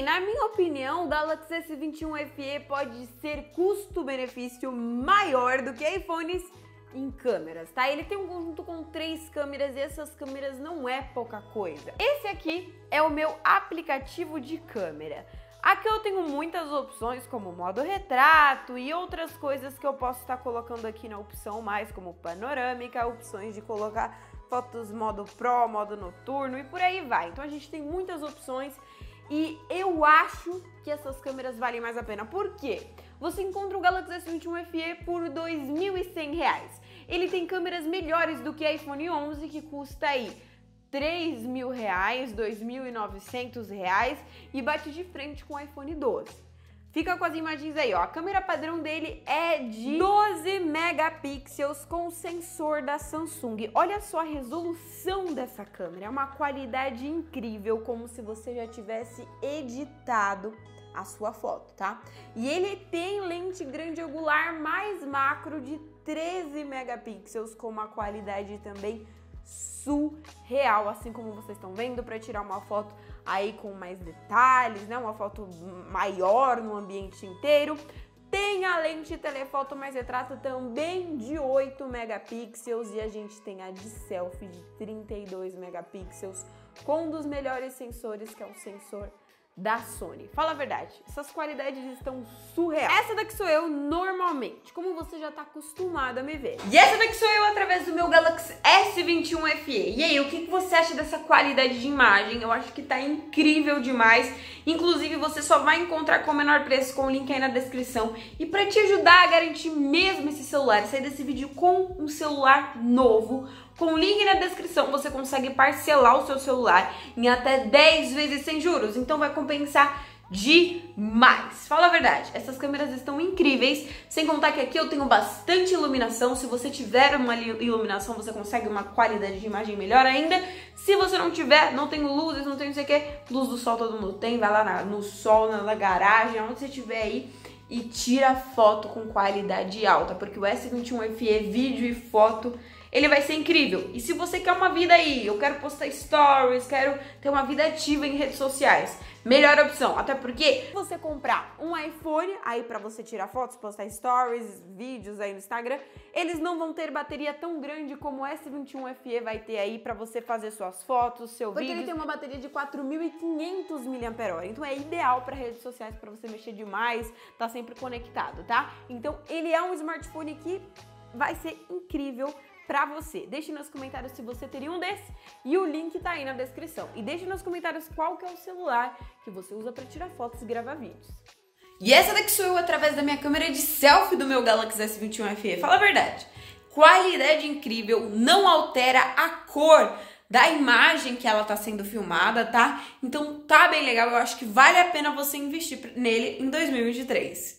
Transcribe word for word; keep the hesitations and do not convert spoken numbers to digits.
na minha opinião, o Galaxy S vinte e um F E pode ser custo-benefício maior do que iPhones em câmeras, tá? Ele tem um conjunto com três câmeras e essas câmeras não é pouca coisa. Esse aqui é o meu aplicativo de câmera. Aqui eu tenho muitas opções, como modo retrato e outras coisas que eu posso estar colocando aqui na opção mais, como panorâmica, opções de colocar fotos modo Pro, modo noturno e por aí vai. Então a gente tem muitas opções e eu acho que essas câmeras valem mais a pena. Por quê? Você encontra o Galaxy S vinte e um F E por dois mil e cem reais. Ele tem câmeras melhores do que a iPhone onze, que custa aí três mil reais, dois mil e novecentos reais e bate de frente com o iPhone doze. Fica com as imagens aí, ó. A câmera padrão dele é de doze megapixels com o sensor da Samsung. Olha só a resolução dessa câmera, é uma qualidade incrível, como se você já tivesse editado a sua foto, tá? E ele tem lente grande angular mais macro de treze megapixels com uma qualidade também surreal, assim como vocês estão vendo, para tirar uma foto aí com mais detalhes, né? Uma foto maior no ambiente inteiro. Tem a lente telefoto mais retrato também de oito megapixels e a gente tem a de selfie de trinta e dois megapixels com um dos melhores sensores, que é o sensor da Sony. Fala a verdade, essas qualidades estão surreais. Essa daqui sou eu normalmente, como você já tá acostumado a me ver. E essa daqui sou eu através do meu Galaxy S vinte e um F E. E aí, o que você acha dessa qualidade de imagem? Eu acho que tá incrível demais. Inclusive, você só vai encontrar com o menor preço com o link aí na descrição. E pra te ajudar a garantir mesmo esse celular, sair desse vídeo com um celular novo, com o link na descrição, você consegue parcelar o seu celular em até dez vezes sem juros. Então vai compensar demais. Fala a verdade, essas câmeras estão incríveis. Sem contar que aqui eu tenho bastante iluminação. Se você tiver uma iluminação, você consegue uma qualidade de imagem melhor ainda. Se você não tiver, não tem luzes, não tem não sei o que, luz do sol todo mundo tem. Vai lá na, no sol, na, na garagem, onde você estiver aí, e tira foto com qualidade alta, porque o S vinte e um F E, vídeo e foto, ele vai ser incrível. E se você quer uma vida aí, eu quero postar stories, quero ter uma vida ativa em redes sociais, melhor opção. Até porque se você comprar um iPhone aí pra você tirar fotos, postar stories, vídeos aí no Instagram, eles não vão ter bateria tão grande como o S vinte e um F E vai ter aí pra você fazer suas fotos, seu vídeo. Porque ele tem uma bateria de quatro mil e quinhentos miliampères-hora. Então é ideal para redes sociais, pra você mexer demais, tá sempre conectado, tá? Então ele é um smartphone que vai ser incrível pra você. Deixe nos comentários se você teria um desse e o link tá aí na descrição. E deixe nos comentários qual que é o celular que você usa pra tirar fotos e gravar vídeos. E essa daqui sou eu através da minha câmera de selfie do meu Galaxy S vinte e um F E. Fala a verdade, qualidade incrível, não altera a cor da imagem que ela tá sendo filmada, tá? Então tá bem legal, eu acho que vale a pena você investir nele em dois mil e vinte e três.